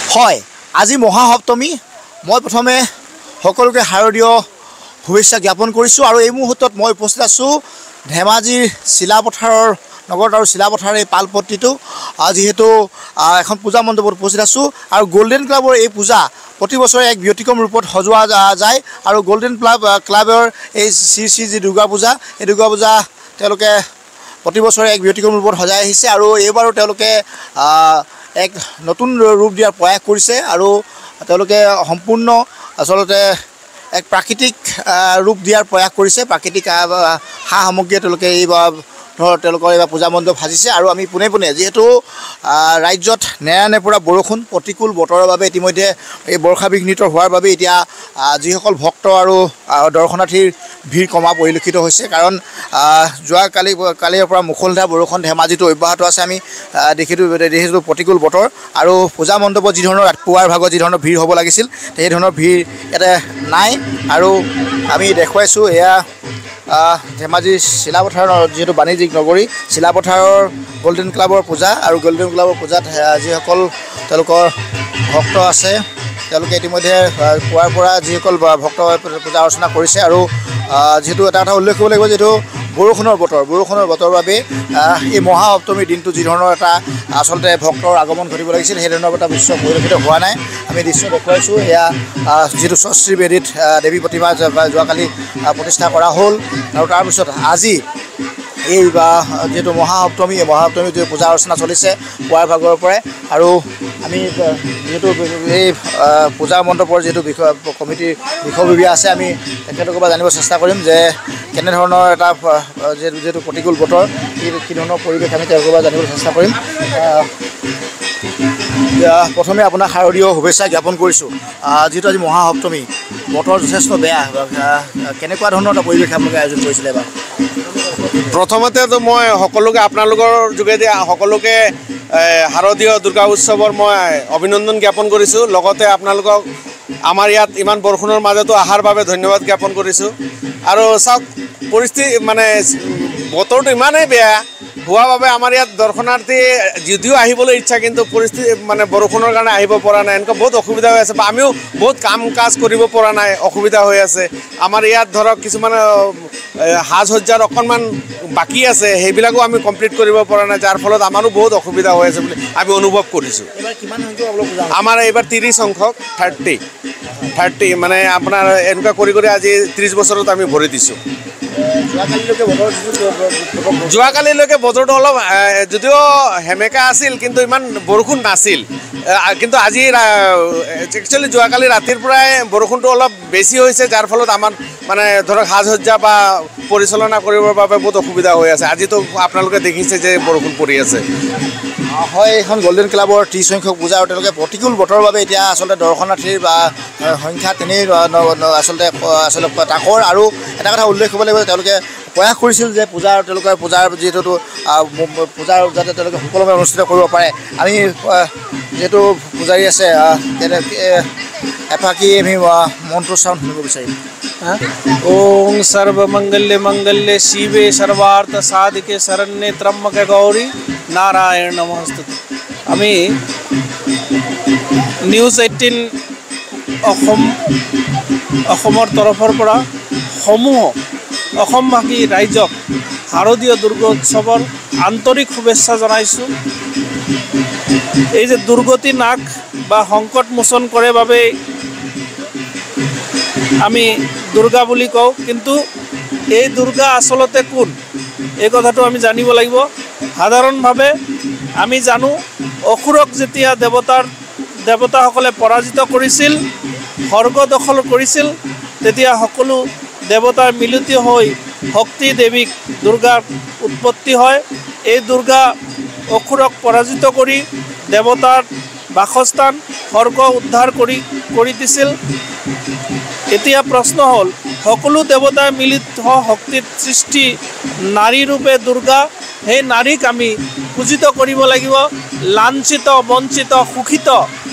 হয় আজি মহাসপ্তমী মই প্ৰথমে সকলোকে শাৰদীয় শুভেচ্ছা জ্ঞাপন কৰিছোঁ আৰু এই মুহূৰ্তত মই উপস্থিত আছোঁ ধেমাজিৰ চিলাপথাৰৰ নগৰত আৰু চিলাপথাৰৰ এই পালপট্টিটো যিহেতু এখন পূজা মণ্ডপত উপস্থিত আছোঁ আৰু গোল্ডেন ক্লাবৰ এই পূজা প্ৰতি বছৰে এক ব্যতিক্ৰম ৰূপত সজোৱা যায় আৰু গোল্ডেন ক্লাবৰ এই শ্ৰী যি দুৰ্গা পূজা এই দুৰ্গা পূজা তেওঁলোকে প্ৰতি বছৰে এক ব্যতিক্ৰম ৰূপত সজাই আহিছে আৰু এইবাৰো তেওঁলোকে এক নতুন ৰূপ দিয়াৰ প্ৰয়াস কৰিছে আৰু তেওঁলোকে সম্পূৰ্ণ আচলতে এক প্ৰাকৃতিক ৰূপ দিয়াৰ প্ৰয়াস কৰিছে প্ৰাকৃতিক সা সামগ্ৰীয়ে তেওঁলোকে এইবাৰ তেওঁলোকৰ এইবাৰ পূজা মণ্ডপ সাজিছে আৰু আমি পোনে পোনে যিহেতু ৰাজ্যত নেৰানেপেৰা বৰষুণ প্ৰতিকূল বতৰৰ বাবে ইতিমধ্যে এই বৰ্ষা বিঘ্নিত হোৱাৰ বাবে এতিয়া যিসকল ভক্ত আৰু দৰ্শনাৰ্থীৰ ভিৰ কমা পৰিলক্ষিত হৈছে কাৰণ কালিৰ পৰা মুখলধাৰ বৰষুণ ধেমাজিটো অব্যাহত আছে আমি দেখিছোঁ প্ৰতিকূল বতৰ আৰু পূজা মণ্ডপত যি ধৰণৰ পুৱাৰ ভাগত যি ধৰণৰ ভিৰ হ'ব লাগিছিল সেই ধৰণৰ ভিৰ ইয়াতে নাই আৰু আমি দেখুৱাইছোঁ এয়া ধেমাজি চিলাপথাৰৰ যিহেতু বাণিজ্যিক নগৰী চিলাপথাৰৰ গোল্ডেন ক্লাবৰ পূজা আৰু গোল্ডেন ক্লাবৰ পূজাত যিসকল তেওঁলোকৰ ভক্ত আছে তেওঁলোকে ইতিমধ্যে পুৱাৰ পৰা যিসকল ভক্ত পূজা অৰ্চনা কৰিছে আৰু যিহেতু এটা কথা উল্লেখ কৰিব লাগিব যিহেতু বৰষুণৰ বতৰৰ বাবে এই মহাসপ্তমীৰ দিনটো যি ধৰণৰ এটা আচলতে ভক্তৰ আগমন ঘটিব লাগিছিল সেই ধৰণৰ এটা দৃশ্য পৰিলক্ষিত হোৱা নাই আমি দৃশ্য দেখুৱাইছোঁ এয়া যিটো স্বস্তি বেদীত দেৱী প্ৰতিমা যোৱাকালি প্ৰতিষ্ঠা কৰা হ'ল আৰু তাৰপিছত আজি এই যিহেতু মহাসপ্তমী যিটো পূজা অৰ্চনা চলিছে পুৱাৰ ভাগৰ পৰাই আৰু আমি যিহেতু এই পূজা মণ্ডপৰ যিহেতু কমিটিৰ বিষয়ববীয়া আছে আমি তেখেতলোকৰ পৰা জানিব চেষ্টা কৰিম যে কেনেধৰণৰ এটা যিহেতু প্ৰতিকূল বতৰ কি ধৰণৰ পৰিৱেশ আমি তেওঁলোকৰ পৰা জানিবলৈ চেষ্টা কৰিম প্ৰথমে আপোনাক শাৰদীয় শুভেচ্ছা জ্ঞাপন কৰিছোঁ যিহেতু আজি মহাসপ্তমী বতৰ যথেষ্ট বেয়া কেনেকুৱা ধৰণৰ এটা পৰিৱেশ আপোনালোকে আয়োজন কৰিছিলে এবাৰ প্ৰথমতেতো মই সকলোকে আপোনালোকৰ যোগেদি সকলোকে শাৰদীয় দুৰ্গা উৎসৱৰ মই অভিনন্দন জ্ঞাপন কৰিছোঁ লগতে আপোনালোকক আমাৰ ইয়াত ইমান বৰষুণৰ মাজতো অহাৰ বাবে ধন্যবাদ জ্ঞাপন কৰিছোঁ আৰু চাওক পৰিস্থিতি মানে বতৰটো ইমানেই বেয়া হোৱা বাবে আমাৰ ইয়াত দৰ্শনাৰ্থী যদিও আহিবলৈ ইচ্ছা কিন্তু পৰিস্থিতি মানে বৰষুণৰ কাৰণে আহিব পৰা নাই এনেকুৱা বহুত অসুবিধা হৈ আছে বা আমিও বহুত কাম কাজ কৰিব পৰা নাই অসুবিধা হৈ আছে আমাৰ ইয়াত ধৰক কিছুমান সাজ সজ্জাৰ অকণমান বাকী আছে সেইবিলাকো আমি কমপ্লিট কৰিব পৰা নাই যাৰ ফলত আমাৰো বহুত অসুবিধা হৈ আছে বুলি আমি অনুভৱ কৰিছোঁ আমাৰ এইবাৰ 30 সংখ্যক 30 মানে আপোনাৰ এনেকুৱা কৰি আজি 30 বছৰত আমি ভৰি দিছোঁ যোৱাকালিলৈকে বতৰটো অলপ যদিও সেমেকা আছিল কিন্তু ইমান বৰষুণ নাছিল কিন্তু আজি একচুৱেলি যোৱাকালি ৰাতিৰ পৰাই বৰষুণটো অলপ বেছি হৈছে যাৰ ফলত আমাৰ মানে ধৰক সাজ সজ্জা বা পৰিচালনা কৰিবৰ বাবে বহুত অসুবিধা হৈ আছে আজিতো আপোনালোকে দেখিছে যে বৰষুণ পৰি আছে হয় এখন গোল্ডেন ক্লাবৰ 30 সংখ্যক পূজা আৰু তেওঁলোকে প্ৰতিকূল বতৰৰ বাবে এতিয়া আচলতে দৰ্শনাৰ্থীৰ বা সংখ্যা তেনেই আচলতে তাকৰ আৰু এটা কথা উল্লেখ কৰিব লাগিব তেওঁলোকে প্ৰয়াস কৰিছিল যে তেওঁলোকৰ পূজাৰ যিহেতু পূজাৰ যাতে তেওঁলোকে সুকলমে অনুষ্ঠিত কৰিব পাৰে আমি যিহেতু পূজাৰী আছে এফাকি আমি মন্ত্ৰোচ্চাৰণ শুনিব বিচাৰিম ओम सर्वमंगल्य मंगल्य शिवे सर्वार्थ साधिके शरण्ये त्र्यंबके गौरी नारायण नमस्ते আমি News18 অসমৰ তৰফৰ পৰা সমূহ অসমবাসী ৰাইজক শাৰদীয় দুৰ্গা উৎসৱৰ আন্তৰিক শুভেচ্ছা জনাইছোঁ এই যে দুৰ্গতি নাশ বা সংকট মোচন কৰে বাবে আমি দুৰ্গা বুলি কওঁ কিন্তু এই দুৰ্গা আসলতে কোন এই কথাটো আমি জানিব লাগিব সাধাৰণভাৱে আমি জানো অসুৰক যেতিয়া দেৱতাসকলে পৰাজিত কৰিছিল স্বৰ্গ দখল কৰিছিল তেতিয়া সকলো দেৱতাৰ মিলিত হৈ শক্তি দেৱীক দুৰ্গাৰ উৎপত্তি হয় এই দুৰ্গা অসুৰক পৰাজিত কৰি দেৱতাৰ বাসস্থান স্বৰ্গ উদ্ধাৰ কৰি দিছিল এতিয়া প্ৰশ্ন হ'ল সকলো দেৱতাৰ মিলিত শক্তিৰ সৃষ্টি নাৰী ৰূপে দুৰ্গা সেই নাৰীক আমি পূজিত কৰিব লাগিব লাঞ্ছিত বঞ্চিত শোষিত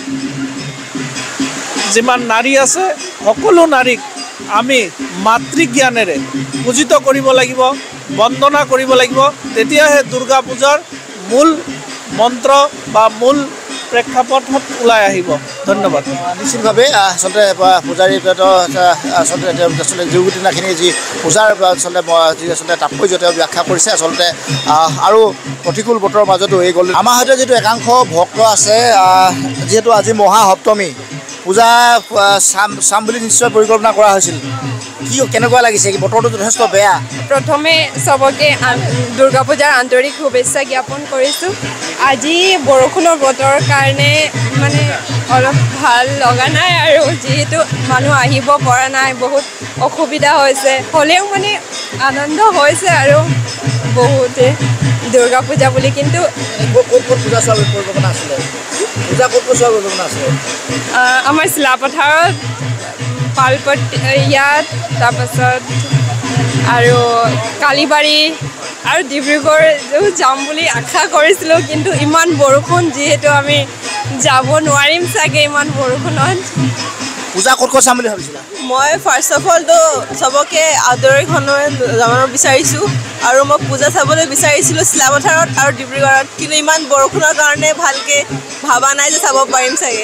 যিমান নাৰী আছে সকলো নাৰীক আমি মাতৃজ্ঞানেৰে পূজিত কৰিব লাগিব বন্দনা কৰিব লাগিব তেতিয়াহে দুৰ্গা পূজাৰ মূল মন্ত্ৰ বা মূল প্ৰেক্ষাপটত ওলাই আহিব ধন্যবাদ নিশ্চিতভাৱে আচলতে পূজাৰী আচলতে যোগদিনাখিনি যি পূজাৰ আচলতে যি আচলতে তাৎপৰ্য তেওঁ ব্যাখ্যা কৰিছে আচলতে আৰু প্ৰতিকূল বতৰৰ মাজতো এই গ'ল আমাৰ সৈতে যিটো একাংশ ভক্ত আছে যিহেতু আজি মহাসপ্তমী পূজা চাম বুলি নিশ্চয় পৰিকল্পনা কৰা হৈছিল কি কেনেকুৱা লাগিছে কি বতৰটো যথেষ্ট বেয়া প্ৰথমে সবকে দুৰ্গা পূজাৰ আন্তৰিক শুভেচ্ছা জ্ঞাপন কৰিছোঁ আজি বৰষুণৰ বতৰৰ কাৰণে মানে অলপ ভাল লগা নাই আৰু যিহেতু মানুহ আহিব পৰা নাই বহুত অসুবিধা হৈছে হ'লেও মানে আনন্দ হৈছে আৰু বহুতে দুৰ্গা পূজা বুলি কিন্তু পূজা চোৱাৰ পৰিকল্পনা আছিলে পূজা ক'ত চোৱাৰ পৰিকল্পনা আছিলে আমাৰ চিলাপথাৰত পালপট্টি ইয়াত তাৰপাছত আৰু কালিবাৰী আৰু ডিব্ৰুগড় যাম বুলি আশা কৰিছিলোঁ কিন্তু ইমান বৰষুণ যিহেতু আমি যাব নোৱাৰিম চাগে ইমান বৰষুণত পূজা ক'ত চাম বুলি ভাবিছিলা মই ফাৰ্ষ্ট অফ অলটো চবকে আদৰিক সন্মান জনাব বিচাৰিছোঁ আৰু মই পূজা চাবলৈ বিচাৰিছিলোঁ চিলাপথাৰত আৰু ডিব্ৰুগড়ত কিন্তু ইমান বৰষুণৰ কাৰণে ভালকৈ ভাবা নাই যে চাব পাৰিম চাগে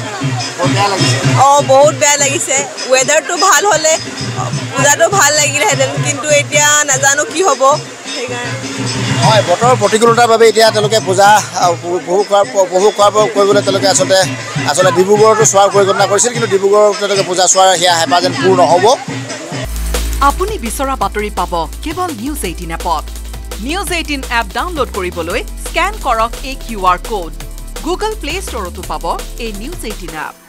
বহুত বেয়া লাগিছে ৱেডাৰটো ভাল হ'লে পূজাটো ভাল লাগিলেহেঁতেন কিন্তু এতিয়া নাজানো কি হ'ব সেইকাৰণে হয় বতৰৰ প্ৰতিকূলতাৰ বাবে এতিয়া তেওঁলোকে পূজা উপভোগ কৰিবলৈ তেওঁলোকে আচলতে ডিব্ৰুগড়তো চোৱাৰ পৰিকল্পনা কৰিছিল কিন্তু ডিব্ৰুগড়ত তেওঁলোকে পূজা চোৱাৰ সেয়া হেঁপাহ যেন পূৰ নহ'ব আপুনি বিচৰা বাতৰি পাব কেৱল News18 এপত News18 এপ ডাউনলোড কৰিবলৈ স্কেন কৰক এই QR কোড গুগল প্লে ষ্টৰতো পাব এই News18 এপ